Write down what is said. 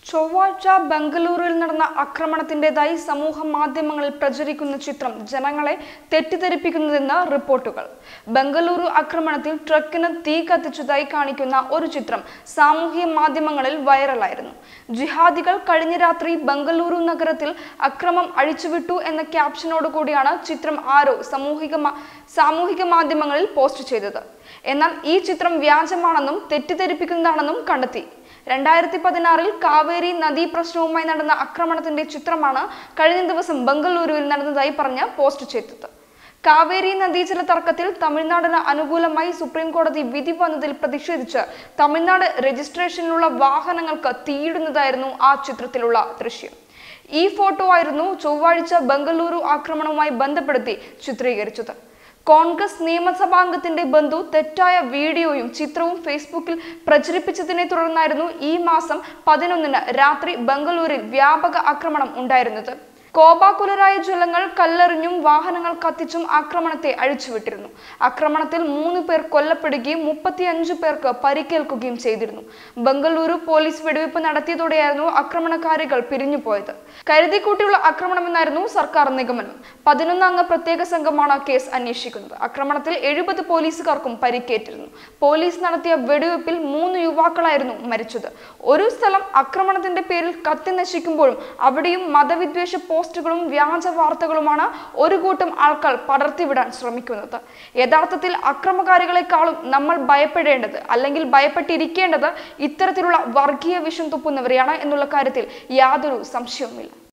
ചൊവ്വാഴ്ച ബംഗളൂരുവിൽ നടന്ന ആക്രമണത്തിന്റേതായി സമൂഹ മാധ്യമങ്ങളിൽ പ്രചരിക്കുന്ന ചിത്രം ജനങ്ങളെ തെറ്റിദ്ധരിപ്പിക്കുന്നതെന്ന് റിപ്പോർട്ടുകൾ. ബംഗളൂരു ആക്രമണത്തിൽ ട്രക്കിന് തീ കത്തിച്ചതായി കാണിക്കുന്ന ഒരു ചിത്രം സാമൂഹ്യ മാധ്യമങ്ങളിൽ വൈറലായിരുന്നു. ജിഹാദികൾ കഴിഞ്ഞ രാത്രി ബംഗളൂരു നഗരത്തിൽ അക്രമം അഴിച്ചുവിട്ടു എന്ന ക്യാപ്ഷനോടുകൂടിയാണ് ചിത്രം ആരോ സാമൂഹിക മാധ്യമങ്ങളിൽ പോസ്റ്റ് ചെയ്തത്. എന്നാൽ ഈ ചിത്രം വ്യാജമാണെന്നും തെറ്റിദ്ധരിപ്പിക്കുന്നതാണെന്നും കണ്ടെത്തി. 2016 കാവേരി നദീ പ്രശ്നവുമായി നടന്ന ആക്രമണത്തിന്റെ ചിത്രമാണ് കഴിഞ്ഞ ദിവസം ബംഗളൂരുവിൽ നടന്നതായി പറഞ്ഞ് പോസ്റ്റ് ചെയ്തത്. കാവേരി നദീജല തർക്കത്തിൽ തമിഴ്നാടിന് അനുകൂലമായി സുപ്രീം കോടതി വിധി വന്നതിൽ പ്രതിഷേധിച്ച് തമിഴ്നാട് രജിസ്ട്രേഷനിലുള്ള വാഹനങ്ങൾക്ക് തീയിടുന്നതായിരുന്നു ആ ചിത്രത്തിലുള്ള ദൃശ്യം. ഈ ഫോട്ടോ ആയിരുന്നു ചൊവ്വാഴ്ച ബംഗളൂരു ആക്രമണവുമായി ബന്ധപ്പെടുത്തി ചിത്രീകരിച്ചത്. കോൺഗ്രസ് നിയമസഭാംഗത്തിന്റെ ബന്ധു തെറ്റായ വീഡിയോയും ചിത്രവും ഫേസ്ബുക്കിൽ പ്രചരിപ്പിച്ചതിനെ തുടർന്നായിരുന്നു ഈ മാസം 11 രാത്രി ബംഗളൂരിൽ വ്യാപക ആക്രമണം ഉണ്ടായിരുന്നത്. കോപാകുലരായ ജനങ്ങൾ കല്ലെറിഞ്ഞും വാഹനങ്ങൾ കത്തിച്ചും ആക്രമണത്തെ അഴിച്ചുവിട്ടിരുന്നു. ആക്രമണത്തിൽ 3 പേർ കൊല്ലപ്പെടുകയും 35 പേർക്ക് പരിക്കേൽക്കുകയും ചെയ്തിരുന്നു. ബംഗളൂരു പോലീസ് വെടിവെപ്പ് നടത്തിയതോടെയായിരുന്നു ആക്രമണകാരികൾ പിരിഞ്ഞുപോയത്. കരുതിക്കൂട്ടിയുള്ള ആക്രമണമെന്നായിരുന്നു സർക്കാർ നിഗമനം. 11 അംഗ പ്രത്യേക സംഘമാണ് കേസ് അന്വേഷിക്കുന്നത്. ആക്രമണത്തിൽ 70 പോലീസുകാർക്കും പരിക്കേറ്റിരുന്നു. പോലീസ് നടത്തിയ വെടിവെപ്പിൽ 3 യുവാക്കളായിരുന്നു മരിച്ചത്. ഒരു സ്ഥലം ആക്രമണത്തിന്റെ പേരിൽ കത്തി നശിക്കുമ്പോഴും അവിടെയും മതവിദ്വേഷ പോസ്റ്റുകളും വ്യാജ വാർത്തകളുമാണ് ഒരു കൂട്ടം ആൾക്കാർ പടർത്തിവിടാൻ ശ്രമിക്കുന്നത്. യഥാർത്ഥത്തിൽ അക്രമകാരികളെക്കാളും നമ്മൾ ഭയപ്പെടേണ്ടത് അല്ലെങ്കിൽ ഭയപ്പെട്ടിരിക്കേണ്ടത് ഇത്തരത്തിലുള്ള വർഗീയ വിഷം തുപ്പുന്നവരെയാണ് എന്നുള്ള കാര്യത്തിൽ യാതൊരു സംശയവുമില്ല.